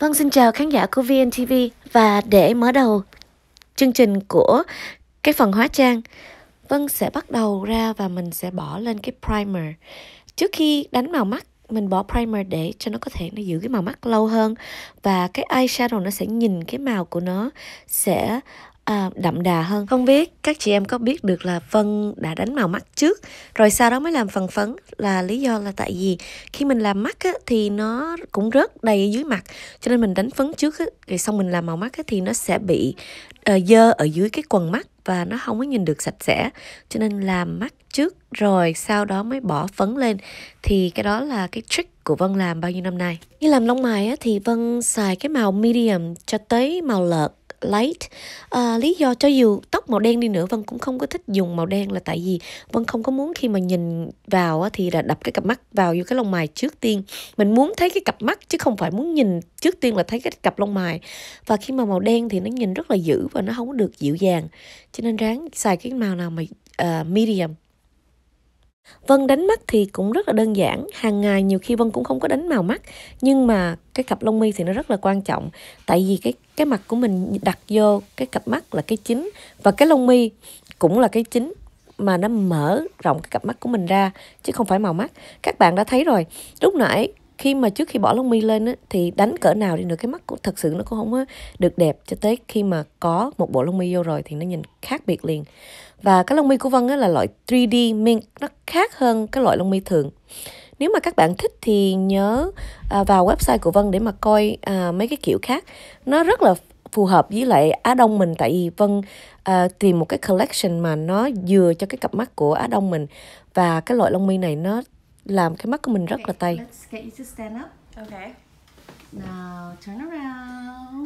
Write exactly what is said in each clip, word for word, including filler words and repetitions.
Vâng, xin chào khán giả của vê en ti vi. Và để mở đầu chương trình của cái phần hóa trang, Vân sẽ bắt đầu ra và mình sẽ bỏ lên cái primer. Trước khi đánh màu mắt, mình bỏ primer để cho nó có thể nó giữ cái màu mắt lâu hơn. Và cái eyeshadow nó sẽ nhìn cái màu của nó sẽ à, đậm đà hơn. Không biết các chị em có biết được là Vân đã đánh màu mắt trước rồi sau đó mới làm phần phấn, là lý do là tại vì khi mình làm mắt á, thì nó cũng rớt đầy ở dưới mặt, cho nên mình đánh phấn trước á, rồi xong mình làm màu mắt á, thì nó sẽ bị uh, dơ ở dưới cái quầng mắt và nó không có nhìn được sạch sẽ, cho nên làm mắt trước rồi sau đó mới bỏ phấn lên. Thì cái đó là cái trick của Vân làm bao nhiêu năm nay. Như làm lông mày á, thì Vân xài cái màu medium cho tới màu lợt light. À, lý do cho dù tóc màu đen đi nữa, Vân cũng không có thích dùng màu đen là tại vì Vân không có muốn khi mà nhìn vào á, thì là đập cái cặp mắt vào vô cái lông mày trước tiên. Mình muốn thấy cái cặp mắt chứ không phải muốn nhìn trước tiên là thấy cái cặp lông mày. Và khi mà màu đen thì nó nhìn rất là dữ và nó không có được dịu dàng, cho nên ráng xài cái màu nào mà uh, medium. Vân đánh mắt thì cũng rất là đơn giản. Hàng ngày nhiều khi Vân cũng không có đánh màu mắt, nhưng mà cái cặp lông mi thì nó rất là quan trọng. Tại vì cái cái mặt của mình đặt vô cái cặp mắt là cái chính, và cái lông mi cũng là cái chính mà nó mở rộng cái cặp mắt của mình ra, chứ không phải màu mắt. Các bạn đã thấy rồi, lúc nãy khi mà trước khi bỏ lông mi lên á, thì đánh cỡ nào đi nữa cái mắt của thật sự nó cũng không có được đẹp, cho tới khi mà có một bộ lông mi vô rồi thì nó nhìn khác biệt liền. Và cái lông mi của Vân á, là loại ba D mink, nó khác hơn cái loại lông mi thường. Nếu mà các bạn thích thì nhớ à, vào website của Vân để mà coi à, mấy cái kiểu khác. Nó rất là phù hợp với lại Á Đông mình, tại vì Vân à, tìm một cái collection mà nó vừa cho cái cặp mắt của Á Đông mình. Và cái loại lông mi này nó làm cái mắt của mình rất okay, là tay. Let's get you to stand up. Okay. Now turn around.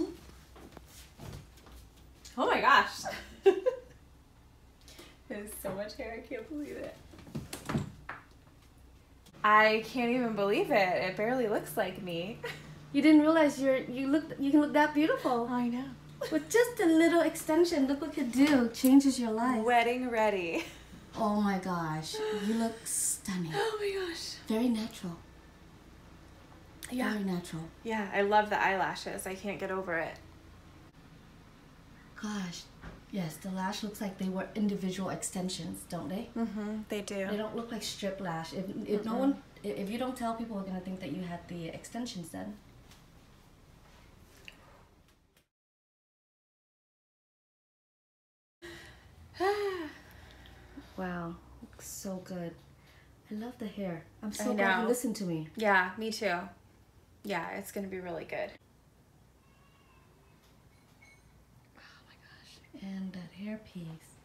Oh my gosh. There's so much hair, I can't believe it. I can't even believe it. It barely looks like me. You didn't realize you're you look you can look that beautiful. I know. With just a little extension, look what you do. Changes your life. Wedding ready. Oh my gosh, you look stunning. Oh my gosh. Very natural. Yeah. Very natural. Yeah, I love the eyelashes. I can't get over it. Gosh, yes, the lash looks like they were individual extensions, don't they? Mm-hmm. They do. They don't look like strip lash. If if no one, if you don't tell people, are gonna think that you had the extensions then. Wow, looks so good. I love the hair. I'm so I glad you know. listened to me. Yeah, me too. Yeah, it's gonna be really good. Oh my gosh. And that hair piece.